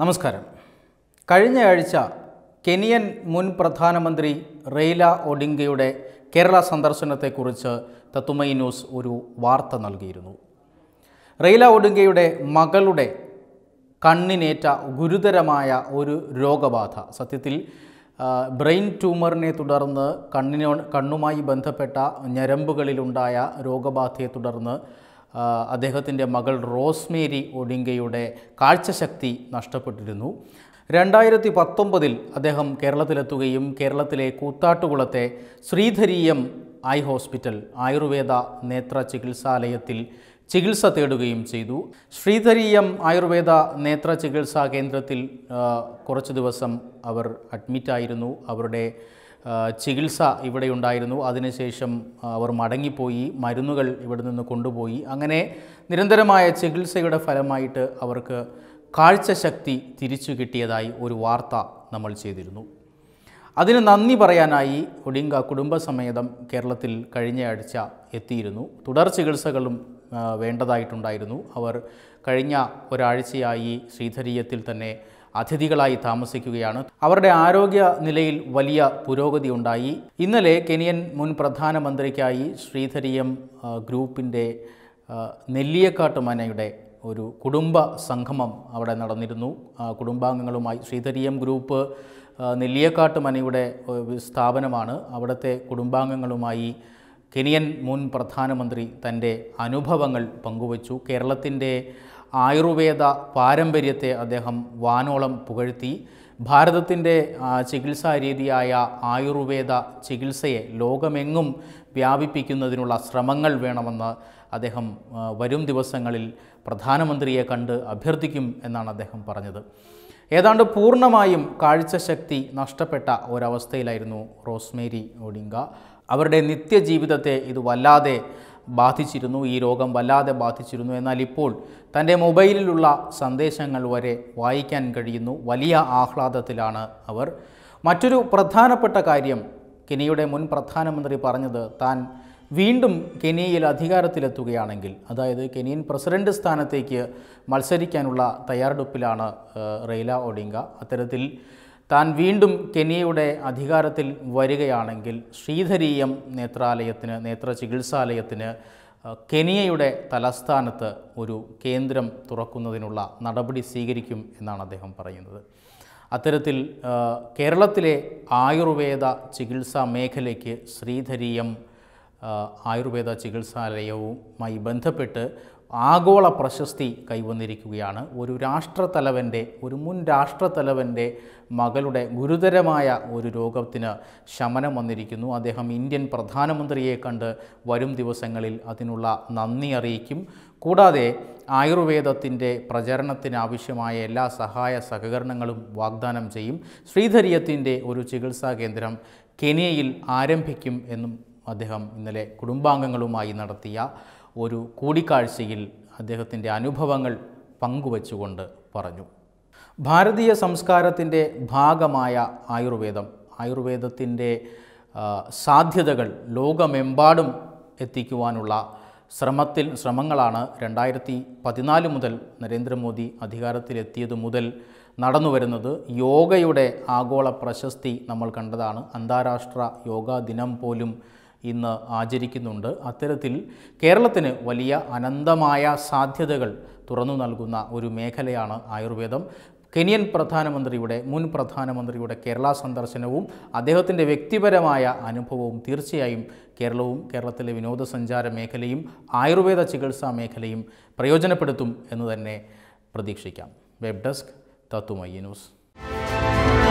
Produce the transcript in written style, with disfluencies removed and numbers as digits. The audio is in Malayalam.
നമസ്കാരം. കഴിഞ്ഞ ആഴ്ച കെനിയൻ മുൻ പ്രധാനമന്ത്രി റെയ്ല ഒഡിംഗയുടെ കേരള സന്ദർശനത്തെക്കുറിച്ച് തത്വമയി ന്യൂസ് ഒരു വാർത്ത നൽകിയിരുന്നു. റെയ്ല ഒഡിംഗയുടെ മകളുടെ കണ്ണിനേറ്റ ഗുരുതരമായ ഒരു രോഗബാധ, സത്യത്തിൽ ബ്രെയിൻ ട്യൂമറിനെ തുടർന്ന് കണ്ണുമായി ബന്ധപ്പെട്ട ഞരമ്പുകളിലുണ്ടായ രോഗബാധയെ തുടർന്ന് അദ്ദേഹത്തിൻ്റെ മകൾ റോസ്മേരി ഒഡിംഗയുടെ കാഴ്ചശക്തി നഷ്ടപ്പെട്ടിരുന്നു. 2019 അദ്ദേഹം കേരളത്തിലെത്തുകയും കേരളത്തിലെ കൂത്താട്ടുകുളത്തെ ശ്രീധരീയം ഐ ഹോസ്പിറ്റൽ ആയുർവേദ നേത്ര ചികിത്സാലയത്തിൽ ചികിത്സ തേടുകയും ചെയ്തു. ശ്രീധരീയം ആയുർവേദ നേത്ര ചികിത്സാ കേന്ദ്രത്തിൽ കുറച്ച് ദിവസം അവർ അഡ്മിറ്റായിരുന്നു. അവരുടെ ചികിത്സ ഇവിടെ ഉണ്ടായിരുന്നു. അതിനുശേഷം അവർ മടങ്ങിപ്പോയി, മരുന്നുകൾ ഇവിടെ നിന്ന് കൊണ്ടുപോയി. അങ്ങനെ നിരന്തരമായ ചികിത്സയുടെ ഫലമായിട്ട് അവർക്ക് കാഴ്ചശക്തി തിരിച്ചു കിട്ടിയതായി ഒരു വാർത്ത നമ്മൾ ചെയ്തിരുന്നു. അതിന് നന്ദി പറയാനായി ഒഡിംഗ കുടുംബസമേതം കേരളത്തിൽ കഴിഞ്ഞയാഴ്ച എത്തിയിരുന്നു. തുടർ ചികിത്സകളും വേണ്ടതായിട്ടുണ്ടായിരുന്നു. അവർ കഴിഞ്ഞ ഒരാഴ്ചയായി ശ്രീധരീയത്തിൽ തന്നെ അതിഥികളായി താമസിക്കുകയാണ്. അവരുടെ ആരോഗ്യ നിലയിൽ വലിയ പുരോഗതി ഉണ്ടായി. ഇന്നലെ കെനിയൻ മുൻ പ്രധാനമന്ത്രിക്കായി ശ്രീധരീയം ഗ്രൂപ്പിൻ്റെ നെല്ലിയക്കാട്ട് മനയുടെ ഒരു കുടുംബ സംഗമം അവിടെ നടന്നിരുന്നു. കുടുംബാംഗങ്ങളുമായി ശ്രീധരീയം ഗ്രൂപ്പ് നെല്ലിയക്കാട്ട് മനയുടെ സ്ഥാപനമാണ്. അവിടുത്തെ കുടുംബാംഗങ്ങളുമായി കെനിയൻ മുൻ പ്രധാനമന്ത്രി തൻ്റെ അനുഭവങ്ങൾ പങ്കുവച്ചു. കേരളത്തിൻ്റെ ആയുർവേദ പാരമ്പര്യത്തെ അദ്ദേഹം വാനോളം പുകഴ്ത്തി. ഭാരതത്തിൻ്റെ ചികിത്സാ രീതിയായ ആയുർവേദ ചികിത്സയെ ലോകമെങ്ങും വ്യാപിപ്പിക്കുന്നതിനുള്ള ശ്രമങ്ങൾ വേണമെന്ന് അദ്ദേഹം വരും ദിവസങ്ങളിൽ പ്രധാനമന്ത്രിയെ കണ്ട് അഭ്യർത്ഥിക്കും എന്നാണ് അദ്ദേഹം പറഞ്ഞത്. ഏതാണ്ട് പൂർണ്ണമായും കാഴ്ചശക്തി നഷ്ടപ്പെട്ട ഒരവസ്ഥയിലായിരുന്നു റോസ്മേരി ഒഡിംഗ. അവരുടെ നിത്യജീവിതത്തെ ഇത് വല്ലാതെ ബാധിച്ചിരുന്നു. ഈ രോഗം വല്ലാതെ ബാധിച്ചിരുന്നു. എന്നാൽ ഇപ്പോൾ തൻ്റെ മൊബൈലിലുള്ള സന്ദേശങ്ങൾ വരെ വായിക്കാൻ കഴിയുന്നു. വലിയ ആഹ്ലാദത്തിലാണ് അവർ. മറ്റൊരു പ്രധാനപ്പെട്ട കാര്യം കെനിയയുടെ മുൻ പ്രധാനമന്ത്രി പറഞ്ഞത്, താൻ വീണ്ടും കെനിയയിൽ അധികാരത്തിലെത്തുകയാണെങ്കിൽ, അതായത് കെനിയൻ പ്രസിഡന്റ് സ്ഥാനത്തേക്ക് മത്സരിക്കാനുള്ള തയ്യാറെടുപ്പിലാണ് റെയ്ല ഒഡിംഗ. അത്തരത്തിൽ താൻ വീണ്ടും കെനിയയുടെ അധികാരത്തിൽ വരികയാണെങ്കിൽ ശ്രീധരീയം നേത്ര ചികിത്സാലയത്തിന് കെനിയയുടെ തലസ്ഥാനത്ത് ഒരു കേന്ദ്രം തുറക്കുന്നതിനുള്ള നടപടി സ്വീകരിക്കും എന്നാണ് അദ്ദേഹം പറയുന്നത്. അത്തരത്തിൽ കേരളത്തിലെ ആയുർവേദ ചികിത്സാ മേഖലയ്ക്ക് ശ്രീധരീയം ആയുർവേദ ചികിത്സാലയവുമായി ബന്ധപ്പെട്ട് ആഗോള പ്രശസ്തി കൈവന്നിരിക്കുകയാണ്. ഒരു മുൻ രാഷ്ട്രത്തലവൻ്റെ മകളുടെ ഗുരുതരമായ ഒരു രോഗത്തിന് ശമനം വന്നിരിക്കുന്നു. അദ്ദേഹം ഇന്ത്യൻ പ്രധാനമന്ത്രിയെ കണ്ട് വരും ദിവസങ്ങളിൽ അതിനുള്ള നന്ദി അറിയിക്കും. കൂടാതെ ആയുർവേദത്തിൻ്റെ പ്രചരണത്തിനാവശ്യമായ എല്ലാ സഹായ സഹകരണങ്ങളും വാഗ്ദാനം ചെയ്യും. ശ്രീധരീയത്തിൻ്റെ ഒരു ചികിത്സാ കേന്ദ്രം കെനിയയിൽ ആരംഭിക്കും എന്നും അദ്ദേഹം ഇന്നലെ കുടുംബാംഗങ്ങളുമായി നടത്തിയ ഒരു കൂടിക്കാഴ്ചയിൽ അദ്ദേഹത്തിൻ്റെ അനുഭവങ്ങൾ പങ്കുവച്ചുകൊണ്ട് പറഞ്ഞു. ഭാരതീയ സംസ്കാരത്തിൻ്റെ ഭാഗമായ ആയുർവേദത്തിൻ്റെ സാധ്യതകൾ ലോകമെമ്പാടും എത്തിക്കുവാനുള്ള ശ്രമങ്ങളാണ് 2014 മുതൽ നരേന്ദ്രമോദി അധികാരത്തിലെത്തിയത് മുതൽ നടന്നു വരുന്നത്. യോഗയുടെ ആഗോള പ്രശസ്തി നമ്മൾ കണ്ടതാണ്. അന്താരാഷ്ട്ര യോഗാ ദിനം പോലും ഇന്ന് ആചരിക്കുന്നുണ്ട്. അത്തരത്തിൽ കേരളത്തിന് വലിയ അനന്തമായ സാധ്യതകൾ തുറന്നു നൽകുന്ന ഒരു മേഖലയാണ് ആയുർവേദം. കെനിയൻ മുൻ പ്രധാനമന്ത്രിയുടെ കേരള സന്ദർശനവും അദ്ദേഹത്തിൻ്റെ വ്യക്തിപരമായ അനുഭവവും തീർച്ചയായും കേരളത്തിലെ വിനോദസഞ്ചാര മേഖലയും ആയുർവേദ ചികിത്സാ മേഖലയും പ്രയോജനപ്പെടുത്തും എന്ന് തന്നെ പ്രതീക്ഷിക്കാം. Web desk Tatwamayi news.